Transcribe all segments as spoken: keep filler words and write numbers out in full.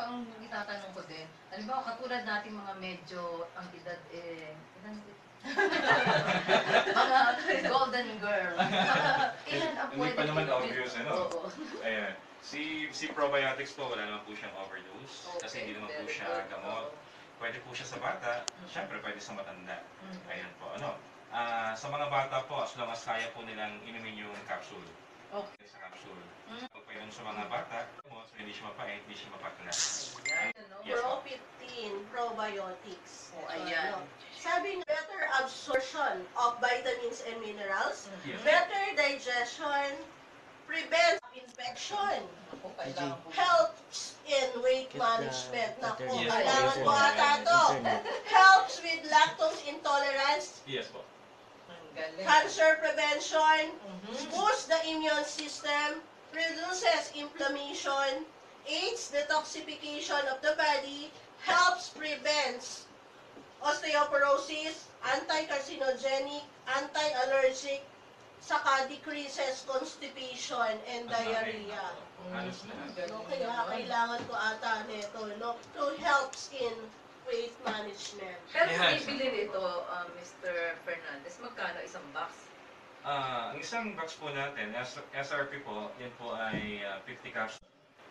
ang itatanong ko din, halimbawa katulad natin mga medyo ang edad eh, ilan mga golden girl. Ilan ang Hindi pwede pa naman i-use? obvious, ano? Oo. Ayan. Si, si probiotics po, wala naman po siyang overdose. Okay, Kasi hindi naman po very siya good. gamot. Oo. Pwede po siya sa bata. Mhm. Siyempre, pwede sa matanda. Mhm. Ayan po, ano. Ah, sa mga bata po, as long as kaya po nilang inumin yung capsule. Okay. Sa capsule. Mm. Pag painom sa mga bata, so hindi siya mapait, hindi siya mapakla. Ayan, no? Yes, Pro fifteen probiotics. Oh, ayan. Ano, sabi nga, better absorption of vitamins and minerals, Yes. better digestion, prevents infection, Ako, kailangan po. helps in weight Get the management. Naku, internet. Yes, kailangan po. ko ata to. Internet. Helps with lactose intolerance, Yes po. Ang galing. cancer prevention, Mhm. boosts the immune system, reduces inflammation, aids detoxification of the body, helps prevents osteoporosis, anti-carcinogenic, anti-allergic, saka decreases constipation and diarrhea. Halos lahat. No, kaya kailangan ko ata nito, no, to helps in weight management. Pero kung Yes. bibili nito, uh, Mister Fernandez, magkano isang box? Ah, ang isang box po natin, S R P po, yan po ay ah, fifty capsule.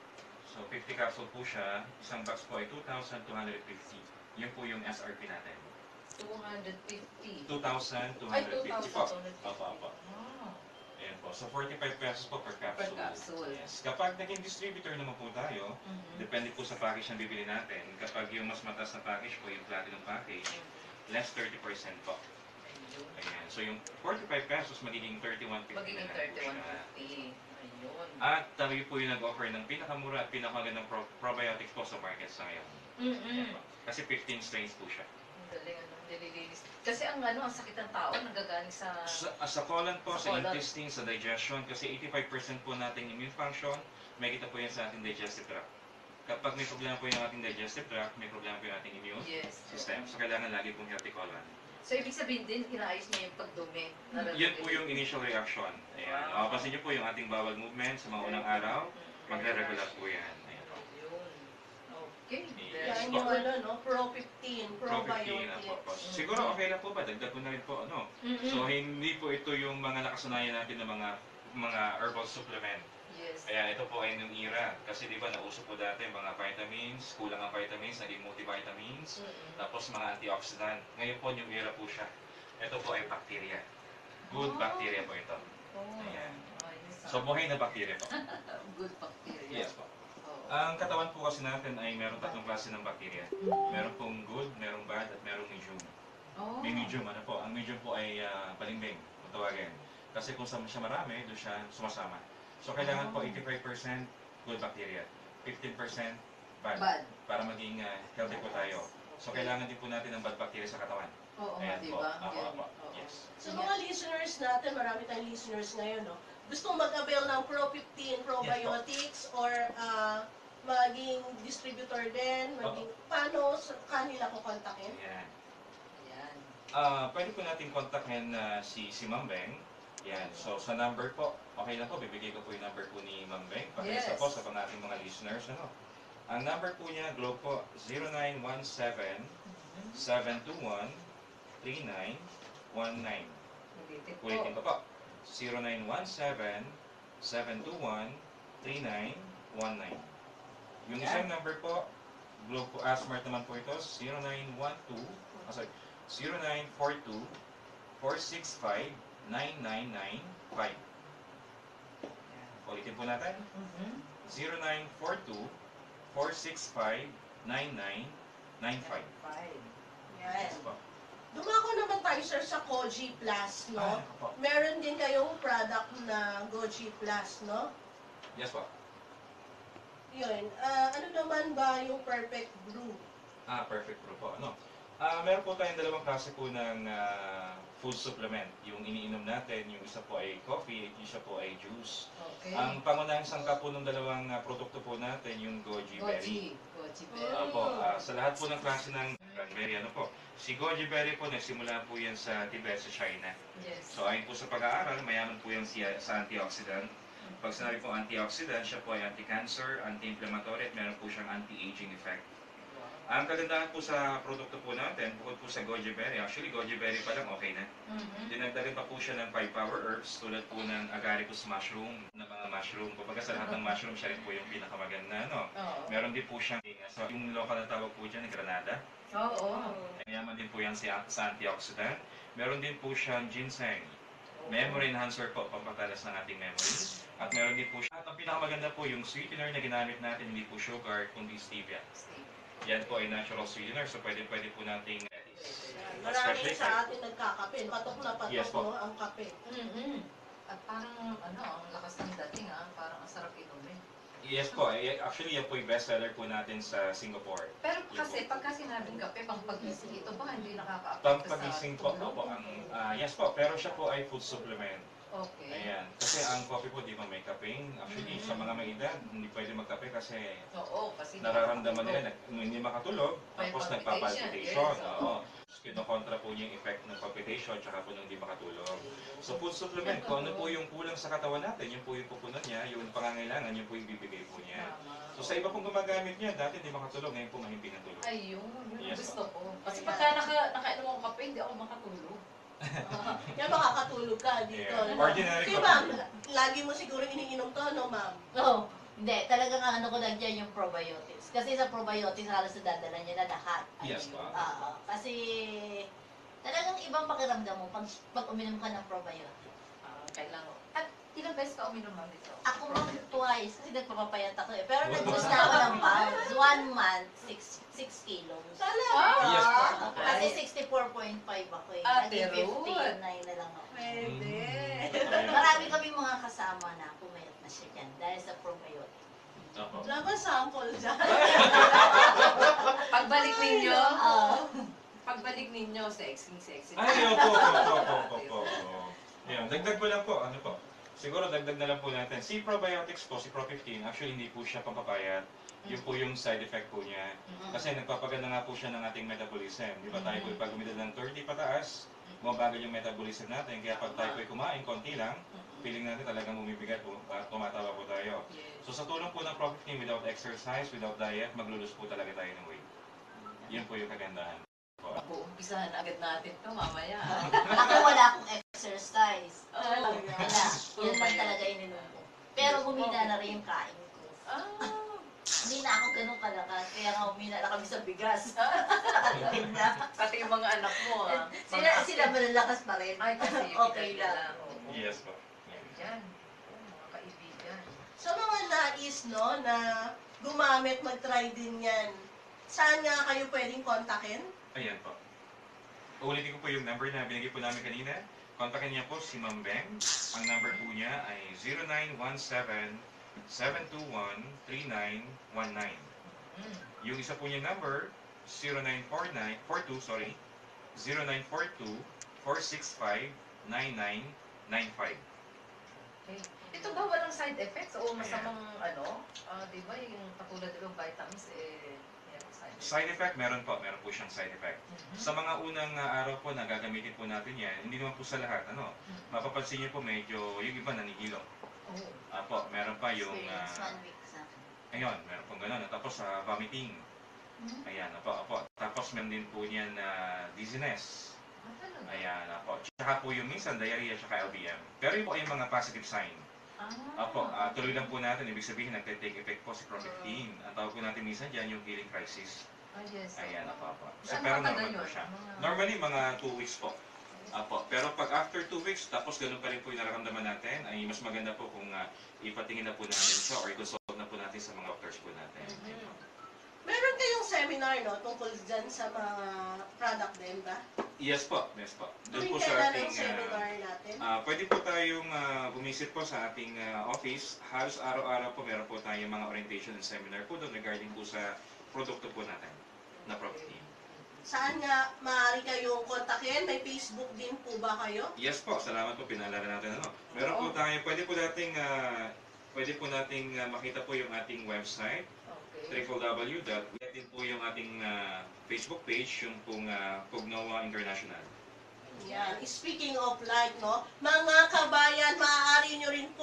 So fifty capsule po siya, isang box po ay two thousand two hundred fifty. Yun po yung S R P natin. two hundred fifty. two thousand two Ay, hundred fifty po. two thousand two hundred fifty. Opo, opo. Ah, Ayan po. So forty-five pesos po per capsule. Per capsule. Yes. Kapag naging distributor naman po tayo, mhm. depende po sa package na bibili natin. Kapag yung mas mataas na package po, yung platinum package, less thirty percent po. Ayun. Ayan. So yung forty-five pesos magiging thirty-one fifty Magiging na lang po thirty-one siya. fifty. Ayun. At tayo po yung nag-offer ng pinakamura at pinakamagandang pro probiotics po sa market sa ngayon. Mm-mm. Kasi fifteen strains po siya. Ang galing, ano, nililinis. Kasi ang ano, ang sakit ng tao, nagagaling sa... Sa, ah, sa colon po, Sa sa colon. intestine, sa digestion, kasi eighty-five percent po nating immune function, may kita po yan sa ating digestive tract. Kapag may problema po yung ating digestive tract, may problema po yung ating immune Yes. system. So kailangan lagi pong healthy colon. So, ibig sabihin din, inaayos niya yung pagdumi. Yun po yung initial reaction. Ayan. Wow. Mapapansin niyo po yung ating bowel movement sa mga unang araw, magre-regular po yan. Ayan po. Yun. Okay. Yes. Yan yung ano, no, Pro fifteen Pro fifteen na po po. probiotics. Siguro okay lang po ba? Dagdag ko na rin po ano. Mm-mm. So hindi po ito yung mga nakasanayan natin ng mga mga herbal supplement. Yes. Ayan, ito po ay nung era. Kasi di ba nauso po dati mga vitamins, kulang ang vitamins, naging multivitamins, Mm-mm. tapos mga antioxidant. Ngayon po yung era po siya. Ito po ay bacteria. Good Oh. bacteria po ito. Oh. Ayan. Ayos, ah. So buhay na bacteria po. Good bacteria. Yes po. Oo. Ang katawan po kasi natin ay meron tatlong klase ng bacteria. Meron pong good, merong bad, at merong medium. Oh. May medium, ano po? Ang medium po ay uh, balimbing, kung tawagin. Kasi kung saan siya marami, doon siya sumasama. So kailangan po Oh. eighty-five percent good bacteria, fifteen percent bad, Bad. para maging uh, healthy po tayo. So kailangan din po natin ng bad bacteria sa katawan. Oo nga, Ayan di po. ba? Apo, Yan. apo. Oo. Yes. So mga listeners natin, marami tayong listeners ngayon, no? Gustong mag-avail ng Pro fifteen probiotics or uh, maging distributor din, maging paano sa kanila ko kontakin? Ayan. Yan. Ah, pwede po natin kontakin na si, si Ma'am Beng. Yan. So sa number po, okay lang po, bibigay ko po yung number po ni Ma'am Beng. Pakisa Yes. po sa pang ating mga listeners. Ano? Ang number po niya, Globe po, zero nine one seven, seven two one, three nine one nine. Ulitin po. Ulitin ko po. zero nine one seven, seven two one, three nine one nine. Yung Yan. isang number po, Globe po, Asmart naman po ito, zero nine one two, oh, sorry, zero nine four two, four six five, nine nine nine five. Ulitin po natin. Mhm. zero nine four two, four six five, nine nine nine five. Five. Yan. Yes po. Dumako naman tayo, sir, sa Koji Plus, no? Ah, po. Meron din kayong product na Goji Plus, no? Yes po. Yun. Ah, ano naman ba yung Perfect Brew? Ah, perfect bro po. Ano? Ah, meron po tayong dalawang klase po ng ah, food supplement. Yung iniinom natin, yung isa po ay coffee, yung isa po ay juice. Okay. Ang pangunahing sangkap po ng dalawang ah, produkto po natin, yung goji berry. Goji. Goji berry. Opo, ah, sa lahat po ng klase ng berry, ano po, si goji berry po, nagsimula po yan sa Tibet, sa China. Yes. So ayon po sa pag-aaral, mayaman po yan siya sa antioxidant. Pag sinabi po antioxidant, siya po ay anti-cancer, anti-inflammatory, at meron po siyang anti-aging effect. Ang kagandahan po sa produkto po natin, bukod po sa goji berry, actually goji berry pa lang okay na. Mhm. Dinagdagan pa po siya ng five power herbs tulad po ng agaricus mushroom, na mga mushroom. Kumbaga sa lahat ng mushroom, siya rin po yung pinakamaganda. No? Oo. Meron din po siyang, so, yung local na tawag po dyan, granada. Oo. Mayaman din po yan sa, sa antioxidant. Meron din po siyang ginseng. Memory enhancer po, pampatalas ng ating memory. At meron din po siya. At ang pinakamaganda po, yung sweetener na ginamit natin, hindi po sugar, kundi stevia. Yan po ay natural sweetener, so pwede pwede po nating Marami sa atin nagkakape. Patok na patok Yes po. no, ang kape. Mhm. At parang, ano, ang lakas ng dating ah. Parang ang sarap inumin. Yes po, eh, actually yan po yung bestseller po natin sa Singapore. Pero kasi, pagka sinabing kape, pang pagising, ito ba hindi nakaka-apekto sa Pampagising po, tulog? opo, ang, ah, yes po, pero siya po ay food supplement. Okay. Ayan, kasi ang coffee po di ba may caffeine. Actually, Mhm. sa mga may edad, hindi pwede magkape kasi Oo, kasi nararamdaman nila na hindi makatulog, May tapos palpitation, nagpapalpitation. yes, Oo. Kinokontra po niya yung effect ng palpitation tsaka po nung hindi makatulog. So food supplement, kung ano po yung kulang sa katawan natin, yun po yung pupunan niya, yung pangangailangan, yun po yung bibigay po niya. Tama. So sa iba pong gumagamit niya, dati hindi makatulog, ngayon po mahimbing ang tulog. Ayun, yun ang Yes, gusto ko. Kasi Ayan. pagka naka, nakainom ako kape, hindi ako makatulog. Yan makakatulog ka dito. Yeah. no? Ordinary Si coffee. ma'am, lagi mo siguro iniinom to, no ma'am? Oo. Hindi, talagang ano ko lang dyan yung probiotics. Kasi sa probiotics, halos nadadala niya na lahat. Yes po. Oo. Kasi talagang ibang pakiramdam mo pag, pag uminom ka ng probiotics. Ah, kailangan. At ilang beses ka uminom ma'am nito? Ako mang twice, kasi nagpapapayat ako eh. Pero nag-lose na ako ng pounds. One month, six, six kilos. Talaga? Yes po. Kasi sixty-four point five ako eh. Ate Naging Ruth. fifty-nine na lang ako. Pwede. Marami kaming mga kasama na pumayat na siya dyan dahil sa probiotics. Opo. Wala ba sample dyan? Pagbalik ninyo, Oo. pagbalik ninyo, sexy, sexy. Ay, opo, opo, opo, opo, opo. Yan, dagdag ko lang po, ano po. Siguro dagdag na lang po natin. Si probiotics po, si Pro fifteen, actually hindi po siya pampapayat. Yun po yung side effect po niya. Kasi nagpapaganda nga po siya ng ating metabolism. Di ba tayo po pag umidad ng thirty pataas, bumabagal yung metabolism natin. Kaya pag tayo po kumain, konti lang, feeling natin talagang bumibigat po at tumatawa po tayo. Yes. So sa tulong po ng Pro fifteen, without exercise, without diet, maglulus po talaga tayo ng weight. Yun po yung kagandahan. Umpisahan agad natin to mamaya. Ako wala akong exercise. Oh, Wala. Yun lang talaga ininom ko. Pero humina na rin yung kain ko. Ah, Hindi na ako ganun kalakas. Kaya nga humina na kami sa bigas. Nakatipid na. pati yung mga anak mo ah. Sila, sila malalakas pa rin. Ay, kasi yung Okay edad nila. lang. Oo. Yes po. Yan. Oo, mga kaibigan. Sa mga nais, no, na gumamit, mag-try din yan, saan nga kayo pwedeng kontakin? Ayan po. Uulitin ko po yung number na binigay po namin kanina. Kontakin niya po si Ma'am Beng. Ang number po niya ay zero nine one seven, seven two one, three nine one nine. Mm. Yung isa po niya number, zero nine four nine, four two, sorry, zero nine four two, four six five, nine nine nine five. Okay. Ito ba walang side effects o masamang ano? Ah, di ba yung katulad ng vitamins eh meron side effects? Side effect, meron po. Meron po siyang side effect. Mhm. Sa mga unang uh, araw po na gagamitin po natin yan, hindi naman po sa lahat, ano, mapapansin niyo po medyo, yung iba nanigilo. Oh. Apo, meron pa yung, Experience ah, one week sa akin. ayun, meron pong gano'n. Tapos sa vomiting. Mhm. Ayan, apo, apo. Tapos meron din po niyan na dizziness. Ah, talaga? Ayan, apo. Tsaka po yung minsan, diarrhea, tsaka L B M. Pero yun po ay mga positive sign. Ah. Apo, ah, tuloy lang po natin, ibig sabihin, nagte-take effect po si Pro fifteen. Ang tawag po natin minsan dyan, yung healing crisis. Ah, yes. Ayan, apo, apo. So, Saan pero matagal normal po yun? siya. Mga- Normally, mga two weeks po. Apo. Pero pag after two weeks, tapos ganun pa rin po yung nararamdaman natin, ay mas maganda po kung uh, ipatingin na po natin siya or i-consult na po natin sa mga doctors po natin. Mhm. Meron kayong seminar, no, tungkol dyan sa mga product din ba? Yes po, yes po. Doon Tuwing po sa kailan ating, ang seminar natin? uh, pwede po tayong uh, bumisit po sa ating uh, office. Halos araw-araw po meron po tayong mga orientation and seminar po doon regarding po sa produkto po natin na Pro fifteen. Saan nga maaari kayong kontakin? May Facebook din po ba kayo? Yes po, salamat po, pinalala natin ano. Meron po Oo. tayo, pwede po nating, uh, pwede po nating uh, makita po yung ating website, Okay. w w w dot din po yung ating uh, Facebook page, yung pong uh, Pugnoa International. Yan. Speaking of like, no, mga kabayan, maaari nyo rin pong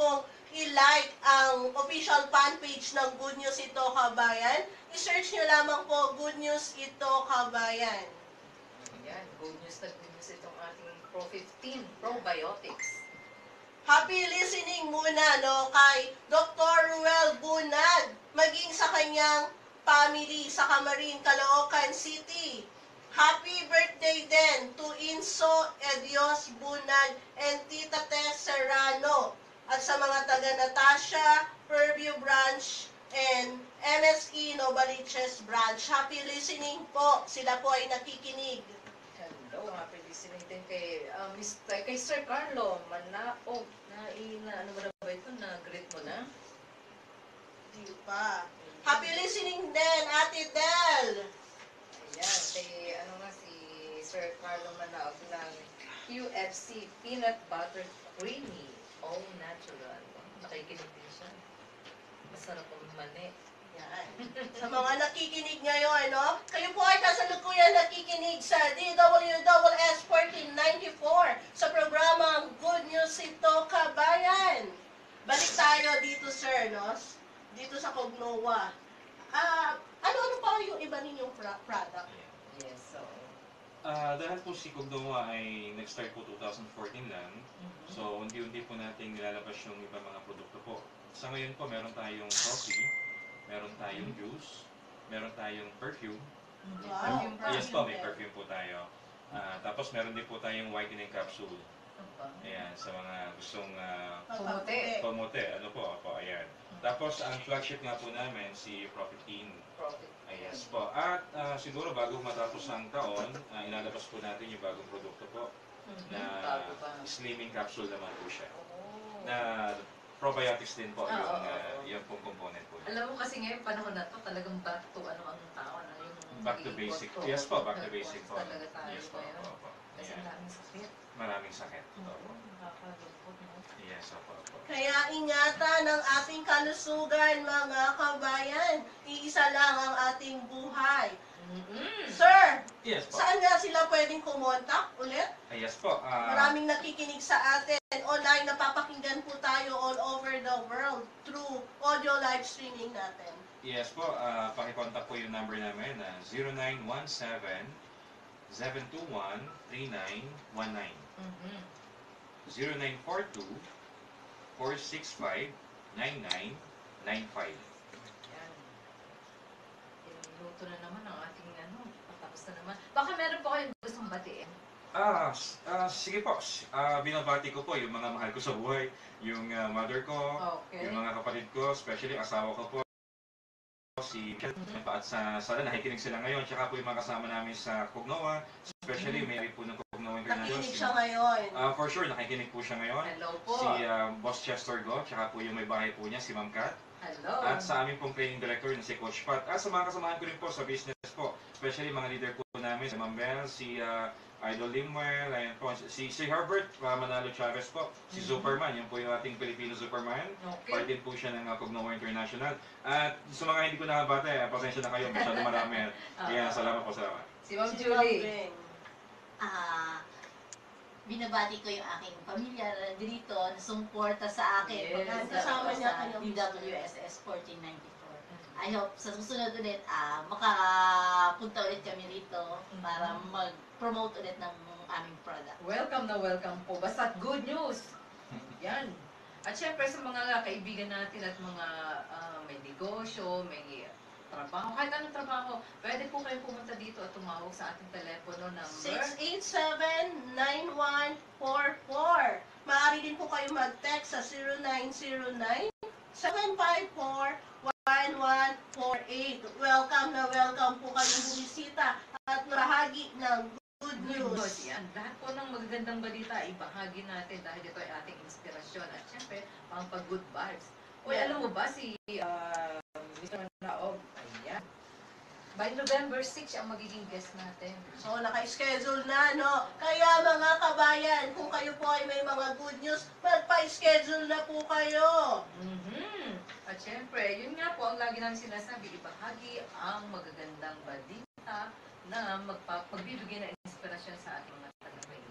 i-like ang official fan page ng Good News Ito Kabayan. I-search nyo lamang po Good News Ito Kabayan. Yan, good news na good news itong ating Pro fifteen Probiotics. Happy listening muna no kay Doctor Ruel Bunad, maging sa kanyang family sa Camarin, Caloocan City. Happy birthday din to Inso Edios Bunad and Tita Tess Serrano. At sa mga taga Natasha, Purview Branch, and M S E Novaliches Branch. Happy listening po. Sila po ay nakikinig. Hello, happy listening din kay, uh, Mister kay Sir Carlo Manaog. Na, na, ano ba na ba ito? Na-greet mo na? Di pa. Happy listening din, Ate Del. Ayan, kay ano nga si Sir Carlo Manaog ng Q F C Peanut Butter Creamy. All natural. Nakikinig din siya. Masarap ang mani. Yan. Sa mga nakikinig ngayon, no? Kayo po ay kasalukuyan nakikinig sa D W S fourteen ninety-four sa programang Good News Ito Kabayan. Balik tayo dito, sir, no? Dito sa Cognoa. Ah, ano-ano pa yung iba ninyong pra- product? Yes, so. Ah, dahil po si Cognoa ay nag-start po twenty fourteen lang, Mhm. so unti-unti po nating nilalabas yung ibang mga produkto po. Sa ngayon po, meron tayong coffee, meron tayong juice, meron tayong perfume. Wow. Yung Yes po, may perfume. perfume po tayo. Ah, tapos meron din po tayong whitening capsule. Ano pa? Ayan, sa mga gustong uh, Pagpaputi. pamote, ano po, po, ayan. Tapos ang flagship nga po namin, si Pro fifteen. Profit. Ayan po. At ah, siguro bago matapos ang taon, uh, ilalabas po natin yung bagong produkto po Mhm. na Bago ba? slimming capsule naman po siya. Oh. Na probiotics din po Ah, yung, oo, ah, oo. yung pong component po. Alam mo kasi ngayon panahon na to talagang back to ano ang tao na yung Back to mag-iipon basic. ko. Yes po, back to basic po. Talaga tayo Yes po, ngayon. po, po. Kasi Ayan. maraming sakit. Maraming sakit. Oo, Opo. nakakalungkot no. Yes, opo, opo. Kaya ingatan ang ating kalusugan, mga kabayan. Iisa lang ang ating buhay. Mm-mm. Sir, Yes po. saan nga sila pwedeng kumontak ulit? Ah, yes po. ah, Maraming nakikinig sa atin. Online, napapakinggan po tayo all over the world through audio live streaming natin. Yes po, uh, pakicontact po yung number namin na zero nine one seven, seven two one, three nine one nine. Mhm. zero nine four two, four six five, nine nine nine five. Yan. Niluto na naman ang ating ano, patapos na naman. Baka meron po kayong gustong batiin. Ah, s- ah, sige po. S- Ah, binabati ko po yung mga mahal ko sa buhay, yung ah, mother ko, Okay. yung mga kapatid ko, especially asawa ko po, si Mhm. at sa sana nakikinig sila ngayon, tsaka po yung mga kasama namin sa Cognoa, especially may po ng Cognoa International. Nakikinig siya ngayon. Ah, for sure, nakikinig po siya ngayon. Hello po. Si ah, Boss Chester Go, tsaka po yung may bahay po niya, si Ma'am Kat. Hello. At sa aming pong training director na si Coach Pat. At sa mga kasamahan ko rin po sa business po, especially mga leader po namin, si Ma'am Bell, si ah, Idol Limwell, ayan po, si, si Herbert uh, Manalo Chavez po, si Mhm. Superman, yung po yung ating Filipino Superman. Okay. Part din po siya ng uh, Cognoa International. At sa mga hindi ko nakabate, eh, pasensya na kayo, masyado marami. Kaya salamat po, salamat. Si Ma'am Si Julie. Beng. Ah, binabati ko yung aking pamilya na dito na sumuporta sa akin. Yes. pagpunta Kasama ko niya sa kanyang D W S S fourteen ninety-four. I hope sa susunod ulit, ah, makapunta ulit kami rito para mag-promote ulit ng aming product. Welcome na welcome po. Basta good news. Yan. At syempre sa mga kaibigan natin at mga ah, may negosyo, may trabaho, kahit anong trabaho, pwede po kayo pumunta dito at tumawag sa ating telepono number. six eight seven, nine one four four. Maaari din po kayo mag-text sa zero nine zero nine, seven five four, one one four eight. Welcome na welcome po kayong bumisita at bahagi ng good Good news. news. Yan. Lahat po ng magagandang balita, ibahagi natin dahil ito ay ating inspirasyon at syempre, pang pag-good vibes. Uy, Yeah. alam mo ba si uh, Mister Naog, ayan. By November sixth ang magiging guest natin. So, naka-schedule na, no? Kaya mga kabayan, kung kayo po ay may mga good news, magpa-schedule na po kayo. Mhm. At syempre, yun nga po ang lagi namin sinasabi, ibahagi ang magagandang balita na magpa magbibigay ng inspirasyon sa ating mga taga-Maynila.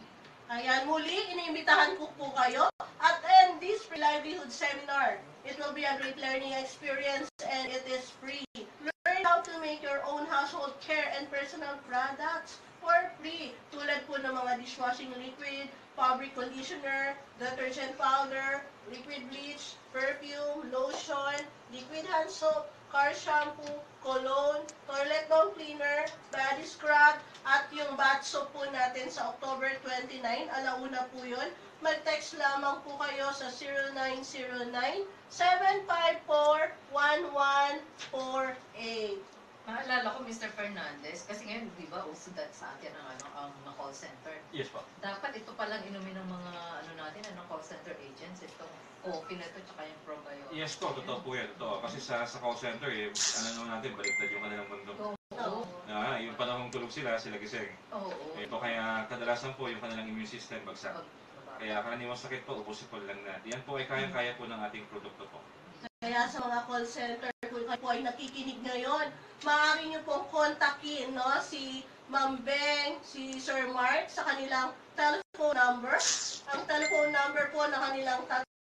Ayan, muli, iniimbitahan ko po kayo. Attend this free livelihood seminar. It will be a great learning experience and it is free. Learn how to make your own household care and personal products for free. Tulad po ng mga dishwashing liquid, fabric conditioner, detergent powder, liquid bleach, perfume, lotion, liquid hand soap, car shampoo, cologne, toilet dome cleaner, body scrub, at yung bath soap po natin sa October twenty-nine, alauna po yun. Mag-text lamang po kayo sa zero nine zero nine, seven five four, one one four eight. Maalala ko, Mister Fernandez, kasi ngayon, di ba, uso that sa atin ang, ano, ang mga call center. Yes po. Dapat ito palang inumin ng mga ano natin, ano, call center agents, itong coffee na ito, tsaka yung probiotic. Yes po, totoo po yan. Totoo. Kasi sa, sa call center, eh, ano naman natin, baliktad yung kanilang mundo. Oo. Ah, yung panahong tulog sila, sila gising. Oo. Ito kaya kadalasan po yung kanilang immune system bagsak. Pag- Kaya karaniwang sakit po, ubusipol lang natin. Yan po ay kayang-kaya po ng ating produkto po. Kaya sa mga call center, kung kayo po ay nakikinig ngayon, maaari niyo pong kontakin no, si Ma'am Beng, si Sir Mark sa kanilang telephone number. Ang telephone number po na kanilang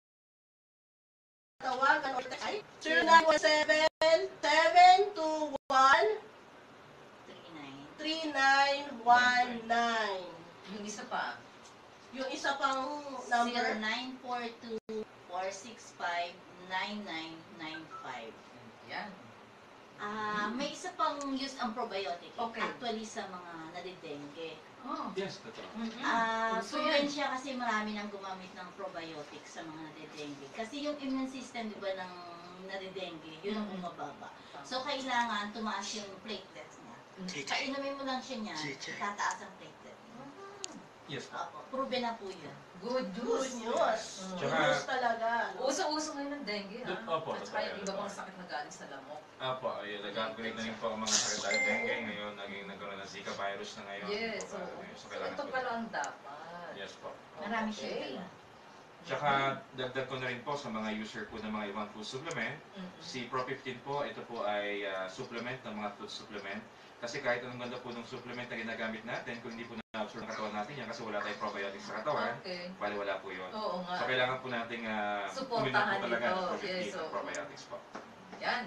tatawagan ay zero nine one seven, seven two one, three nine one nine. Yung isa pa, Yung isa pang zero number, nine four two, four six five, nine nine nine five. yan. Ah, may isa pang use ang probiotic eh, Okay. actually sa mga nadidengue. Oh. Yes, totoo. Mm-mm. Ah, Uso proven yan. siya kasi marami nang gumamit ng probiotics sa mga nadidengue. Kasi yung immune system, di ba, ng nadidengue, yun ang Mhm. bumababa. So, kailangan tumaas yung platelets niya. Mm. Kainumin mo lang siya niyan, tataas ang platelet. Yes po. Opo, proven na po yun. Good good news. news. Mm. Good Tsaka- news talaga. no? Uso-uso ngayon ng dengue, ha? Opo, At saka totoo yung yan, iba totoo. pang sakit na galing sa lamok. Apo, ay nag-upgrade na rin po ang mga sakit dahil dengue. Ngayon, naging nagkaroon ng Zika virus na ngayon. Yes, So, so, so, so kailangan ito po- pala ang dapat. Yes po. Marami Okay. siyang dala. Tsaka, dagdag ko na rin po sa mga user po ng mga ibang food supplement. Mm-mm. Si Pro fifteen po, ito po ay ah, supplement ng mga food supplement. Kasi kahit anong ganda po ng supplement na ginagamit natin, kung hindi po na-absorb ng katawan natin yan kasi wala tayong probiotics sa katawan, Okay. bali wala po yun. Oo nga. So, kailangan po nating uh, Suportahan po talaga ito. ng Pro fifteen Yes, at oo. probiotics po. Yan.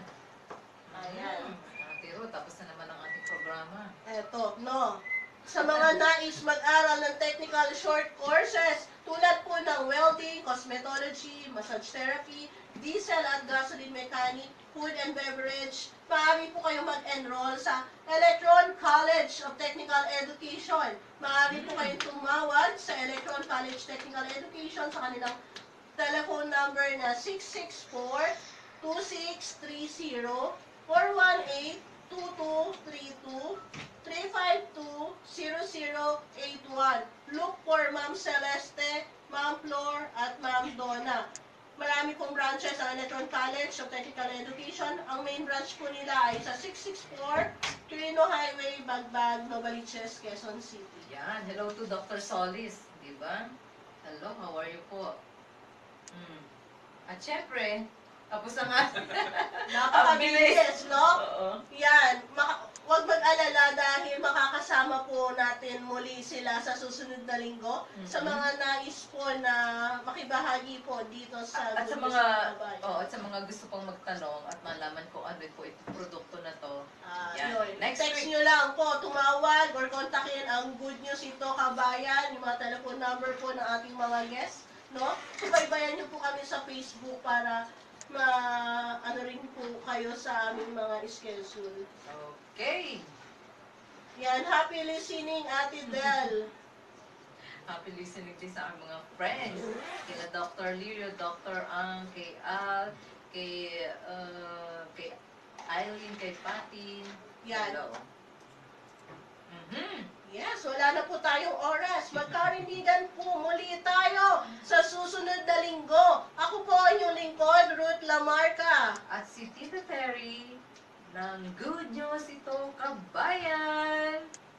Ayan. Ate Ro, tapos na naman ang ating programa. Eto, no. Sa mga nais mag-aral ng technical short courses, tulad po ng welding, cosmetology, massage therapy, diesel at gasoline mechanic, food and beverage, maaari po kayo mag-enroll sa Electron College of Technical Education. Maaari po kayong tumawag sa Electron College Technical Education sa kanilang telephone number na six six four, two six three zero, four one eight, two two three two, three five two, zero zero eight one. Look for Ma'am Celeste, Ma'am Flor, at Ma'am Donna. Marami pong branches ang Electron College of Technical Education. Ang main branch po nila ay sa six six four, Quirino Highway, Bagbag, Novaliches, Quezon City. Yan. Hello to Doctor Solis. Di ba? Hello, how are you po? Mm. At syempre, tapos na nga. Napakabilis, no? Oo. Yan, maka- huwag mag-alala dahil makakasama po natin muli sila sa susunod na linggo sa Mhm. mga nais po na makibahagi po dito sa At sa Good News mga ng Kabayan. oh, at sa mga gusto pong magtanong at malaman kung ano po itong produkto na to. Ah, Yan. yun. Next Text week. nyo lang po, tumawag or kontakin ang Good News ito Kabayan, yung mga telephone number po ng ating mga guests, no? Subaybayan nyo po kami sa Facebook para ma ano rin po kayo sa aming mga schedule. Okay. Yan, happy listening, Ate Del. Happy listening din sa aking mga friends. Kila Doctor Lirio, Doctor Ang, kay Al, kay, uh, kay Eileen, kay Patty. Yan. Hello. Mhm. Yes, wala na po tayong oras. Magkarindigan po muli tayo sa susunod na linggo. Ako po ang inyong lingkod, Ruth Lamarca. At si Tita Terry ng Good News ito, Kabayan.